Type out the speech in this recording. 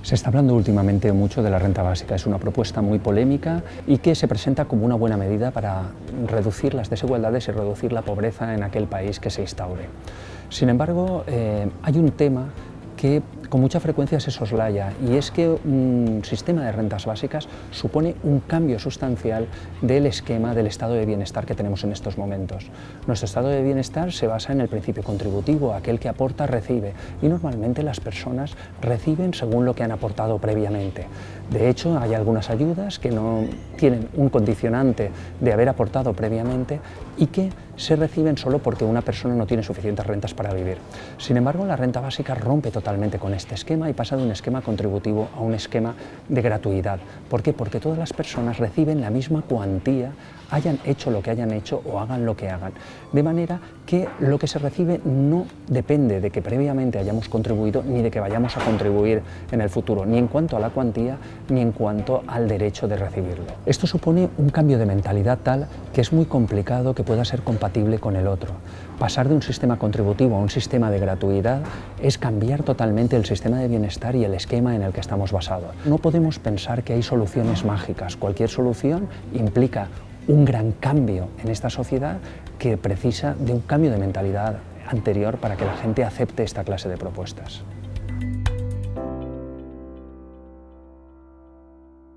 Se está hablando últimamente mucho de la renta básica. Es una propuesta muy polémica y que se presenta como una buena medida para reducir las desigualdades y reducir la pobreza en aquel país que se instaure. Sin embargo, hay un tema que con mucha frecuencia se soslaya, y es que un sistema de rentas básicas supone un cambio sustancial del esquema del estado de bienestar que tenemos en estos momentos. Nuestro estado de bienestar se basa en el principio contributivo, aquel que aporta recibe, y normalmente las personas reciben según lo que han aportado previamente. De hecho, hay algunas ayudas que no tienen un condicionante de haber aportado previamente y que se reciben solo porque una persona no tiene suficientes rentas para vivir. Sin embargo, la renta básica rompe totalmente con este esquema y pasa de un esquema contributivo a un esquema de gratuidad. ¿Por qué? Porque todas las personas reciben la misma cuantía, hayan hecho lo que hayan hecho o hagan lo que hagan. De manera que lo que se recibe no depende de que previamente hayamos contribuido ni de que vayamos a contribuir en el futuro, ni en cuanto a la cuantía ni en cuanto al derecho de recibirlo. Esto supone un cambio de mentalidad tal que es muy complicado que pueda ser compatible con el otro. Pasar de un sistema contributivo a un sistema de gratuidad es cambiar totalmente el sistema de bienestar y el esquema en el que estamos basados. No podemos pensar que hay soluciones mágicas. Cualquier solución implica un gran cambio en esta sociedad que precisa de un cambio de mentalidad anterior para que la gente acepte esta clase de propuestas.